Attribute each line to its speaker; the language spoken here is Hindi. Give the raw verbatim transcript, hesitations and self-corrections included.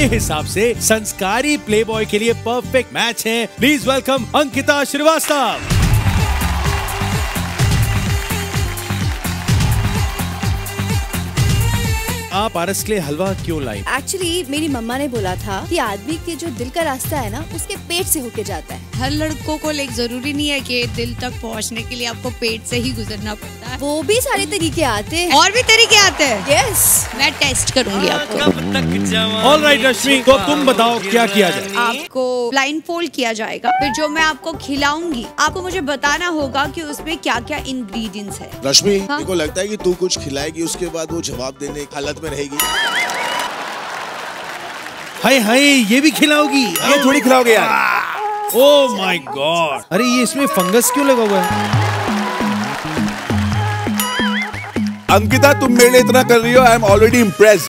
Speaker 1: हिसाब से संस्कारी प्लेबॉय के लिए परफेक्ट मैच है। Please welcome Ankita Shrivastava. आप पारस के लिए हलवा क्यों लाई?
Speaker 2: एक्चुअली मेरी मम्मा ने बोला था कि आदमी के जो दिल का रास्ता है ना, उसके पेट से होके जाता है।
Speaker 3: हर लड़कों को लाइक जरूरी नहीं है कि दिल तक पहुंचने के लिए आपको पेट से ही गुजरना पड़ता है।
Speaker 2: वो भी सारे तरीके आते हैं।
Speaker 3: और भी तरीके आते हैं।
Speaker 2: यस,
Speaker 3: मैं टेस्ट करूंगी आपको।
Speaker 1: ऑल राइट रश्मि, तो तुम बताओ क्या किया जाए?
Speaker 3: आपको ब्लाइंड फोल्ड किया जाएगा, फिर जो मैं आपको खिलाऊंगी आपको मुझे बताना होगा कि उसमें क्या क्या इंग्रेडिएंट्स है।
Speaker 4: रश्मि,
Speaker 3: हाँ?
Speaker 4: मेरे को लगता है कि तू कुछ खिलाएगी, उसके बाद वो जवाब देने की हालत में रहेगी।
Speaker 1: हाय हाय, ये भी खिलाओगी?
Speaker 4: ये थोड़ी खिलाओगे यार।
Speaker 1: ओह माय गॉड, अरे ये इसमें फंगस क्यों लगा हुआ है?
Speaker 4: अंकिता, तुम मेरे लिए इतना कर रही हो, आई एम ऑलरेडी इम्प्रेस्ड।